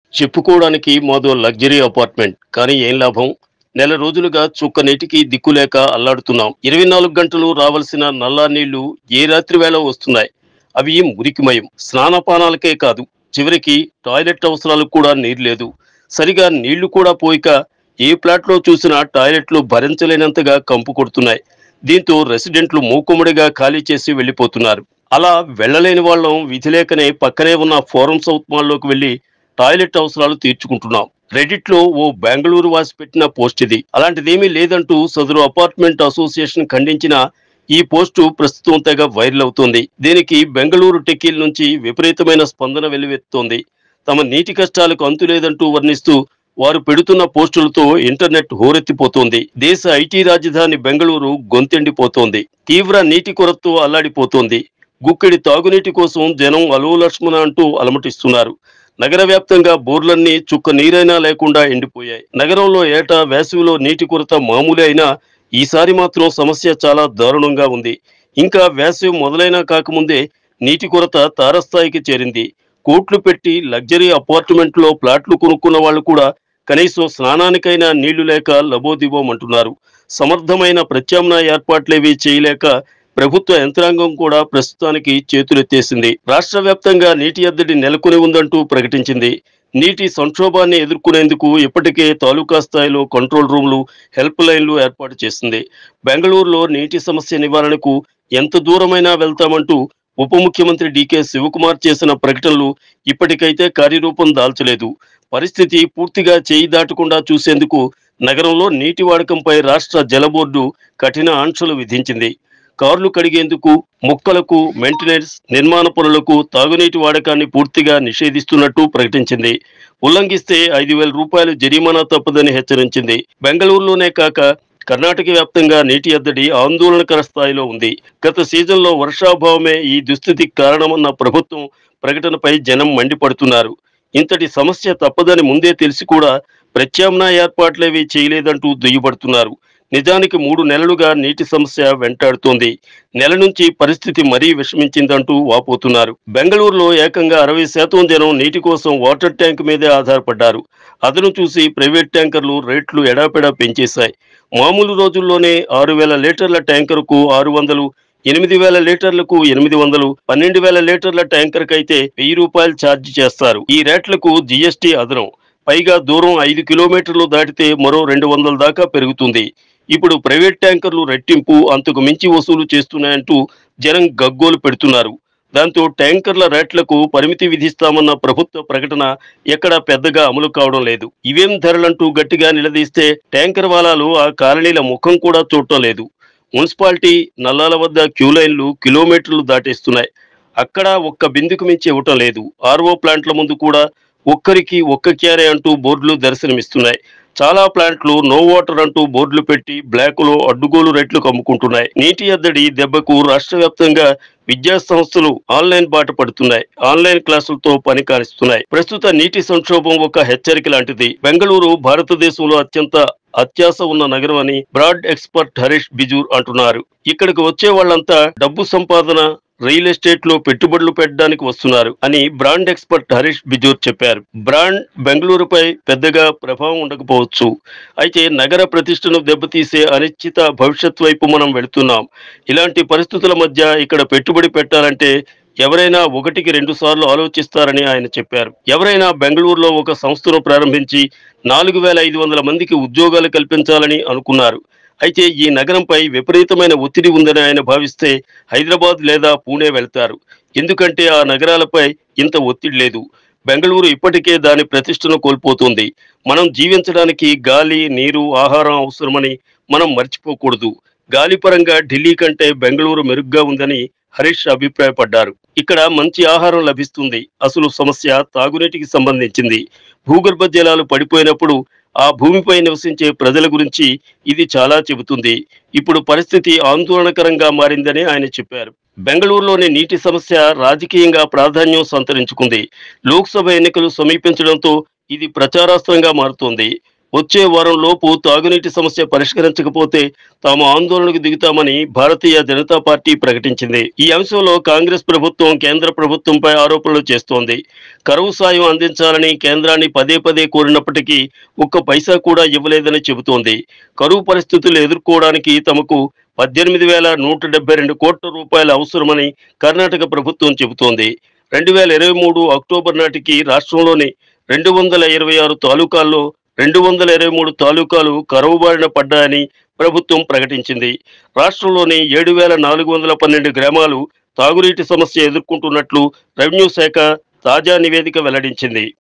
చెప్పుకోవడానికి మాదో luxury apartment కానీ ఏం లాభం. నెల రోజులుగా చుక్క నీటికి దిక్కులేక అల్లాడుతున్నాం. 24 గంటలు రావాల్సిన నల్లా నీళ్లు ఏ రాత్రి వేళ వస్తున్నాయి. అవి మురికిమయం. స్నానపానాలకే కాదు, చివరికి టాయిలెట్ అవసరాలకు కూడా నీరు లేదు. సరిగా నీళ్లు కూడా పోయిక ఏ ఫ్లాట్లో చూసినా టాయిలెట్లు భరించలేనంతగా కంపు కొడుతున్నాయి. దీంతో రెసిడెంట్లు మూకుమ్మడిగా ఖాళీ చేసి వెళ్లిపోతున్నారు. అలా వెళ్ళలేని వాళ్ళం విధి లేకనే పక్కనే ఉన్న ఫోరం సౌత్ మాల్లోకి వెళ్లి టాయిలెట్ అవసరాలు తీర్చుకుంటున్నాం. రెడిట్ లో ఓ బెంగళూరు వాసి పెట్టిన పోస్ట్ ఇది. అలాంటిదేమీ లేదంటూ సదరు అపార్ట్మెంట్ అసోసియేషన్ ఖండించిన ఈ పోస్టు ప్రస్తుతం తెగ వైరల్ అవుతోంది. దీనికి బెంగళూరు టెక్కీల నుంచి విపరీతమైన స్పందన వెల్లువెత్తుతోంది. తమ నీటి కష్టాలకు అంతులేదంటూ వర్ణిస్తూ వారు పెడుతున్న పోస్టులతో ఇంటర్నెట్ హోరెత్తిపోతోంది. దేశ ఐటీ రాజధాని బెంగళూరు గొంతెండిపోతోంది. తీవ్ర నీటి కొరతతో అల్లాడిపోతోంది. గుక్కెడి తాగునీటి కోసం జనం అలోలక్ష్మణ అంటూ అలమటిస్తున్నారు. నగర వ్యాప్తంగా బోర్లన్నీ చుక్క నీరైనా లేకుండా ఎండిపోయాయి. నగరంలో ఏటా వేసవిలో నీటి కొరత మామూలే అయినా ఈసారి మాత్రం సమస్య చాలా దారుణంగా ఉంది. ఇంకా వేసవి మొదలైనా కాకముందే నీటి కొరత తారస్థాయికి చేరింది. కోట్లు పెట్టి లగ్జరీ అపార్ట్మెంట్లో ప్లాట్లు కొనుక్కున్న వాళ్ళు కూడా కనీసం స్నానానికైనా నీళ్లు లేక లబోదిబోమంటున్నారు. సమర్థమైన ప్రత్యామ్నాయ ఏర్పాట్లేవీ చేయలేక ప్రభుత్వ యంత్రాంగం కూడా ప్రస్తుతానికి చేతులెత్తేసింది. రాష్ట్ర వ్యాప్తంగా నీటి ఎద్దడి నెలకొని ఉందంటూ ప్రకటించింది. నీటి సంక్షోభాన్ని ఎదుర్కొనేందుకు ఇప్పటికే తాలూకా స్థాయిలో కంట్రోల్ రూమ్లు, హెల్ప్ లైన్లు ఏర్పాటు చేసింది. బెంగళూరులో నీటి సమస్య నివారణకు ఎంత దూరమైనా వెళ్తామంటూ ఉప ముఖ్యమంత్రి డీకే శివకుమార్ చేసిన ప్రకటనలు ఇప్పటికైతే కార్యరూపం దాల్చలేదు. పరిస్థితి పూర్తిగా చేయి దాటకుండా చూసేందుకు నగరంలో నీటి వాడకంపై రాష్ట్ర జల బోర్డు కఠిన ఆంక్షలు విధించింది. కార్లు కడిగేందుకు, మొక్కలకు మెయింటెనెన్స్, నిర్మాణ పనులకు తాగునీటి వాడకాన్ని పూర్తిగా నిషేధిస్తున్నట్టు ప్రకటించింది. ఉల్లంఘిస్తే 5,000 రూపాయలు జరిమానా తప్పదని హెచ్చరించింది. బెంగళూరులోనే కాక కర్ణాటక వ్యాప్తంగా నీటి ఎద్దడి ఆందోళనకర స్థాయిలో ఉంది. గత సీజన్లో వర్షాభావమే ఈ దుస్థితికి కారణమన్న ప్రభుత్వం ప్రకటనపై జనం మండిపడుతున్నారు. ఇంతటి సమస్య తప్పదని ముందే తెలిసి కూడా ప్రత్యామ్నాయ ఏర్పాట్లేవీ చేయలేదంటూ దుయ్యబడుతున్నారు. నిజానికి 3 నెలలుగా నీటి సమస్య వెంటాడుతోంది. నెల నుంచి పరిస్థితి మరీ విషమించిందంటూ వాపోతున్నారు. బెంగళూరులో ఏకంగా 60% జనం నీటి కోసం వాటర్ ట్యాంక్ మీదే ఆధారపడ్డారు. అదను చూసి ప్రైవేట్ ట్యాంకర్లు రేట్లు ఎడాపెడా పెంచేశాయి. మామూలు రోజుల్లోనే 6,000 లీటర్ల ట్యాంకర్కు 600, 8,000 లీటర్లకు 800, 12,000 లీటర్ల ట్యాంకర్కి అయితే 1,000 రూపాయలు ఛార్జ్ చేస్తారు. ఈ రేట్లకు జీఎస్టీ అదనం. పైగా దూరం 5 కిలోమీటర్లు దాటితే మరో 200 దాకా పెరుగుతుంది. ఇప్పుడు ప్రైవేట్ ట్యాంకర్లు రెట్టింపు, అంతకు మించి వసూలు చేస్తున్నాయంటూ జనం గగ్గోలు పెడుతున్నారు. దాంతో ట్యాంకర్ల రేట్లకు పరిమితి విధిస్తామన్న ప్రభుత్వ ప్రకటన ఎక్కడా పెద్దగా అమలు కావడం లేదు. ఇవేం ధరలంటూ గట్టిగా నిలదీస్తే ట్యాంకర్ వాలాలు ఆ కాలనీల ముఖం కూడా చూడటం లేదు. మున్సిపాలిటీ నల్లాల వద్ద క్యూ లైన్లు కిలోమీటర్లు దాటేస్తున్నాయి. అక్కడ ఒక్క బిందుకు మించి ఇవ్వటం లేదు. ఆర్ఓ ప్లాంట్ల ముందు కూడా ఒక్కరికి ఒక్క క్యారే అంటూ బోర్డులు దర్శనమిస్తున్నాయి. చాలా ప్లాంట్లు నో వాటర్ అంటూ బోర్డులు పెట్టి బ్లాకులో అడ్డుగోలు రేట్లకు అమ్ముకుంటున్నాయి. నీటి ఎద్దడి దెబ్బకు రాష్ట్ర వ్యాప్తంగా విద్యా సంస్థలు ఆన్లైన్ బాట పడుతున్నాయి. ఆన్లైన్ క్లాసులతో పని కానిస్తున్నాయి. ప్రస్తుత నీటి సంక్షోభం ఒక హెచ్చరిక లాంటిది. బెంగళూరు భారతదేశంలో అత్యంత అత్యాస ఉన్న నగరం అని బ్రాడ్ ఎక్స్పర్ట్ హరీష్ బిజూర్ అంటున్నారు. ఇక్కడికి వచ్చే వాళ్ళంతా డబ్బు సంపాదన, రియల్ ఎస్టేట్ లో పెట్టుబడులు పెట్టడానికి వస్తున్నారు అని బ్రాండ్ ఎక్స్పర్ట్ హరీష్ బిజూర్ చెప్పారు. బ్రాండ్ బెంగళూరుపై పెద్దగా ప్రభావం ఉండకపోవచ్చు. అయితే నగర ప్రతిష్టను దెబ్బతీసే అనిశ్చిత భవిష్యత్ వైపు మనం వెళుతున్నాం. ఇలాంటి పరిస్థితుల మధ్య ఇక్కడ పెట్టుబడి పెట్టాలంటే ఎవరైనా 1కి 2 సార్లు ఆలోచిస్తారని ఆయన చెప్పారు. ఎవరైనా బెంగళూరులో ఒక సంస్థను ప్రారంభించి 4,500 మందికి ఉద్యోగాలు కల్పించాలని అనుకున్నారు. అయితే ఈ నగరంపై విపరీతమైన ఒత్తిడి ఉందని ఆయన భావిస్తే హైదరాబాద్ లేదా పూణే వెళ్తారు. ఎందుకంటే ఆ నగరాలపై ఇంత ఒత్తిడి లేదు. బెంగళూరు ఇప్పటికే దాని ప్రతిష్టను కోల్పోతుంది. మనం జీవించడానికి గాలి, నీరు, ఆహారం అవసరమని మనం మర్చిపోకూడదు. గాలి పరంగా ఢిల్లీ కంటే బెంగళూరు మెరుగ్గా ఉందని హరీష్ అభిప్రాయపడ్డారు. ఇక్కడ మంచి ఆహారం లభిస్తుంది. అసలు సమస్య తాగునీటికి సంబంధించింది. భూగర్భ జలాలు పడిపోయినప్పుడు ఆ భూమిపై నివసించే ప్రజల గురించి ఇది చాలా చెబుతుంది. ఇప్పుడు పరిస్థితి ఆందోళనకరంగా మారిందని ఆయన చెప్పారు. బెంగళూరులోని నీటి సమస్య రాజకీయంగా ప్రాధాన్యం సంతరించుకుంది. లోక్సభ ఎన్నికలు సమీపించడంతో ఇది ప్రచారాస్త్రంగా మారుతోంది. వచ్చే వారం లోపు తాగునీటి సమస్య పరిష్కరించకపోతే తాము ఆందోళనకు దిగుతామని భారతీయ జనతా పార్టీ ప్రకటించింది. ఈ అంశంలో కాంగ్రెస్ ప్రభుత్వం కేంద్ర ప్రభుత్వంపై ఆరోపణలు చేస్తోంది. కరువు సాయం అందించాలని కేంద్రాన్ని పదే పదే కోరినప్పటికీ ఒక్క పైసా కూడా ఇవ్వలేదని చెబుతోంది. కరువు పరిస్థితులు ఎదుర్కోవడానికి తమకు 18,172 కోట్ల రూపాయలు అవసరమని కర్ణాటక ప్రభుత్వం చెబుతోంది. 2023 అక్టోబర్ నాటికి రాష్ట్రంలోని 226 తాలూకాల్లో 223 తాలూకాలు కరువు బారిన పడ్డాయని ప్రభుత్వం ప్రకటించింది. రాష్ట్రంలోని 7,412 గ్రామాలు తాగునీటి సమస్య ఎదుర్కొంటున్నట్లు రెవెన్యూ శాఖ తాజా నివేదిక వెల్లడించింది.